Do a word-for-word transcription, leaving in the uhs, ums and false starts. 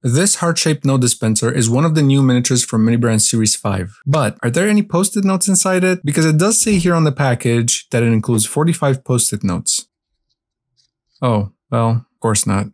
This heart-shaped note dispenser is one of the new miniatures from Mini Brand Series five. But are there any post-it notes inside it? Because it does say here on the package that it includes forty-five post-it notes. Oh, well, of course not.